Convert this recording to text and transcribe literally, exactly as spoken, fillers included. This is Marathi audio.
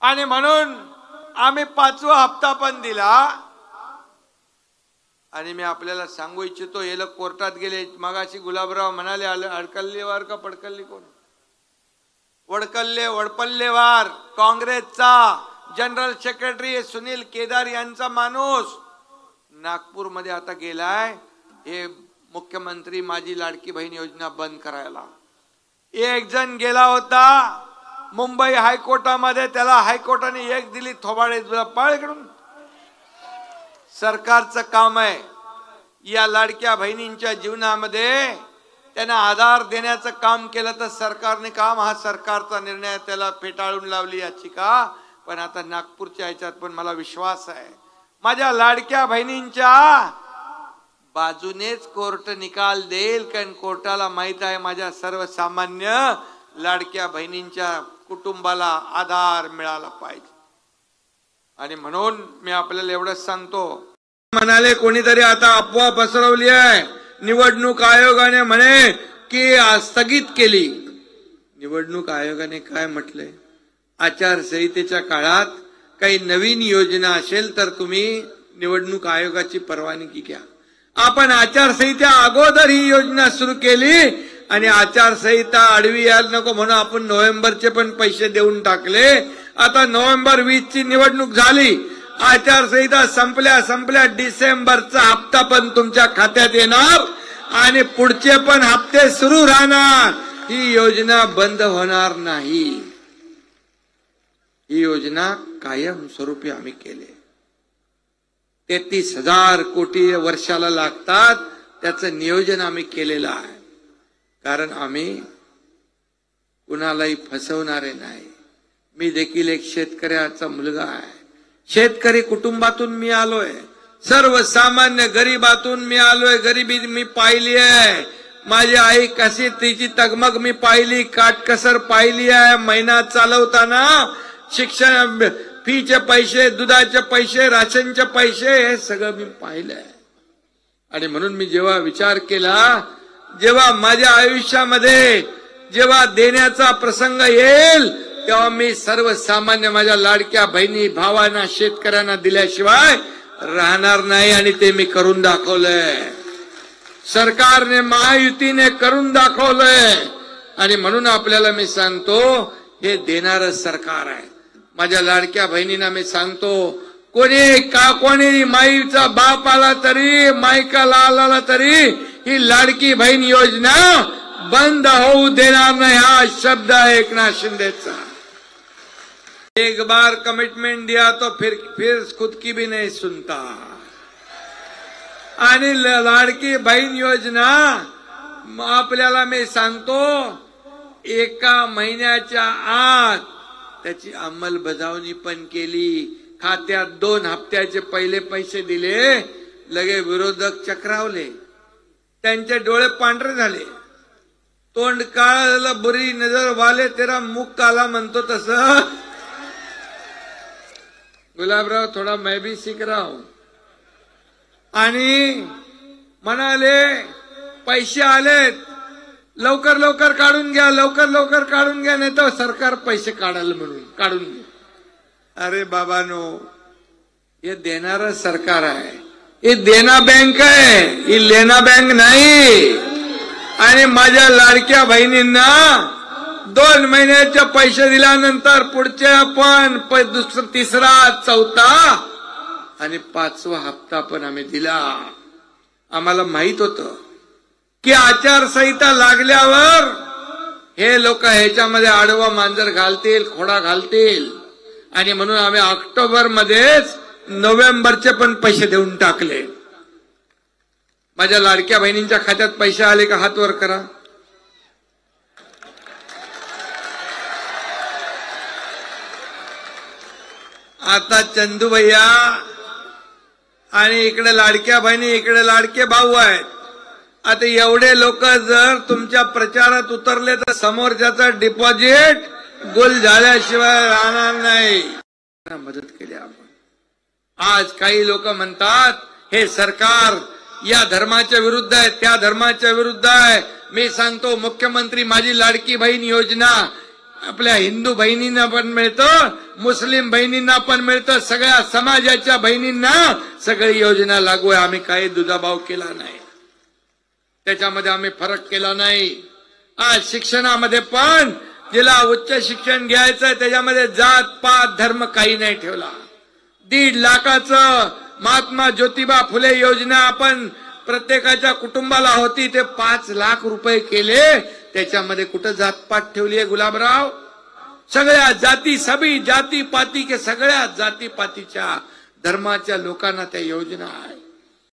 आणि म्हणून आम्ही पाचवा हप्ता पण दिला। आणि मी आपल्याला सांगू इच्छितो, हे लोक कोर्टात गेले। मगाशी गुलाबराव म्हणाले अडकल्लेवार का पडकल्ली कोण? वडकल्ले वडपल्लेवार काँग्रेसचा जनरल सेक्रेटरी सुनील केदार यांचा माणूस नागपूर मध्ये आता गेलाय हे मुख्यमंत्री माझी लाडकी बहीण योजना बंद करायला। एक जण गेला होता मुंबई हायकोर्टामध्ये, त्याला हायकोर्टाने एक दिली थोबाडे पळकडून। सरकारचं काम आहे या लाडक्या बहिणींच्या जीवनामध्ये त्यांना आधार देण्याचं काम केलं तर सरकारने काम, हा सरकारचा निर्णय, त्याला फेटाळून लावली याचिका। पण आता नागपूरच्या ह्याच्यात पण मला विश्वास आहे माझ्या लाडक्या बहिणींच्या बाजूनेच कोर्ट निकाल देईल, कारण कोर्टाला माहित आहे माझ्या सर्वसामान्य लाडक्या बहिणींच्या कुटुंबाला आधार मिळाला पाहिजे। आणि म्हणून मी आपल्याला एवढंच सांगतो, म्हणाले कोणीतरी आता अफवा पसरवली आहे निवडणूक आयोगाने म्हणे की स्थगित केली। निवडणूक आयोगाने काय म्हटलंय? आचारसंहितेच्या काळात काही नवीन योजना असेल तर तुम्ही निवडणूक आयोगाची परवानगी घ्या। आपण आचारसंहिता अगोदर ही योजना सुरू केली आणि आचारसंहिता आडवी यायला नको म्हणून आपण नोव्हेंबरचे पण पैसे देऊन टाकले। आता नोव्हेंबर वीस ची निवडणूक झाली, आचारसंहिता संपल्या संपल्या डिसेंबरचा हप्ता पण तुमच्या खात्यात येणार आणि पुढचे पण हप्ते सुरू राहणार। ही योजना बंद होणार नाही, ही योजना कायमस्वरूपी आम्ही केली। तेहतीस हजार कोटी वर्षाला लागतात, त्याचं नियोजन आम्ही केलेलं आहे, कारण आम्ही कुणालाही फसवणारे नाही। मी देखील एक शेतकऱ्याचा मुलगा आहे, शेतकरी कुटुंबातून मी आलोय, सर्वसामान्य गरीबातून मी आलोय, गरिबी मी पाहिली आहे। माझी आई कशी तिची तगमग मी पाहिली, काटकसर पाहिली आहे। महिना चालवताना शिक्षण फीचे पैसे, दुधाचे पैसे, राशनचे पैसे, हे सगळं मी पाहिलंय। आणि म्हणून मी जेव्हा विचार केला, जेव्हा माझ्या आयुष्यामध्ये जेव्हा देण्याचा प्रसंग येईल तेव्हा मी सर्वसामान्य माझ्या लाडक्या बहिणी भावांना शेतकऱ्यांना दिल्याशिवाय राहणार नाही, आणि ते मी करून दाखवलंय। सरकारने महायुतीने करून दाखवलंय। आणि म्हणून आपल्याला मी सांगतो, हे देणारं सरकार आहे। माझ्या लाडक्या बहिणींना मी सांगतो, कोणी का कोणी माईचा बाप आला तरी, माईका लाल आला तरी ही लाडकी बहीण योजना बंद होऊ देणार नाही, हा शब्द आहे एकनाथ शिंदेचा। एक बार कमिटमेंट दिया तो फिर फिर खुद की भी नहीं सुनता। आणि लाडकी बहीण योजना आपल्याला मी सांगतो, एका महिन्याच्या आत त्याची अंमलबजावणी पण केली। खात्यात दोन हप्त्याचे पहिले पैसे दिले, लगे विरोधक चक्रावले, त्यांचे डोळे पांढरे झाले, तोंड काळं झालं, बुरी नजर वाले तेरा मुख काला म्हणतो तसं। गुलाबराव थोडा मैं भी सीख रहा हूं। आणि म्हणाले पैसे आलेत, लवकर लवकर काढून घ्या, लवकर लवकर काढून घ्या, नाही तर सरकार पैसे काढाल म्हणून काढून घ्या। अरे बाबानो, हे देणारं सरकार आहे, हे देना बँक आहे, ही लेना बँक नाही। आणि माझ्या लाडक्या बहिणींना दोन महिन्याचे पैसे दिल्यानंतर पुढचे आपण दुसरा तिसरा चौथा आणि पाचवा हप्ता पण आम्ही दिला। आम्हाला माहित होतं की आचारसंहिता लागल्यावर हे लोक ह्याच्यामध्ये आडवा मांजर घालतील, खोडा घालतील, आणि म्हणून आम्ही ऑक्टोबर मध्येच नोव्हेंबरचे पण पैसे देऊन टाकले। माझ्या लाडक्या बहिणींच्या खात्यात पैसे आले का? हात वर करा। आता चंदू भैया आणि इकडे लाडक्या बहिणी, इकडे लाडके भाऊ आहेत। आता एवढे लोक जर तुमच्या प्रचारात उतरले तर समोरच्याचं डिपॉझिट गुल झाल्याशिवाय राहणार नाही। मदत केली आपण। आज काही लोक म्हणतात हे सरकार या धर्माच्या विरुद्ध आहे, त्या धर्माच्या विरुद्ध आहे। मी सांगतो, मुख्यमंत्री माझी लाडकी बहीण योजना आपल्या हिंदू बहिणींना पण मिळतं, मुस्लिम बहिणींना पण मिळतं, सगळ्या समाजाच्या बहिणींना सगळी योजना लागू आहे. आम्ही काही दुजाभाव केला नाही, त्याच्यामध्ये आम्ही फरक केला नाही. आज शिक्षणामध्ये पण जिला उच्च शिक्षण घ्यायचं त्याच्यामध्ये जात पात धर्म काही नाही ठेवला. दीड लाखाचं महात्मा ज्योतिबा फुले योजना आपण प्रत्येकाच्या कुटुंबाला होती, ते पाच लाख रुपये केले. त्याच्यामध्ये कुठं जातपात ठेवली आहे गुलाबराव? सगळ्या जाती, सभी जाती पाती के सगळ्या जाती पातीच्या धर्माच्या लोकांना त्या योजना आहे.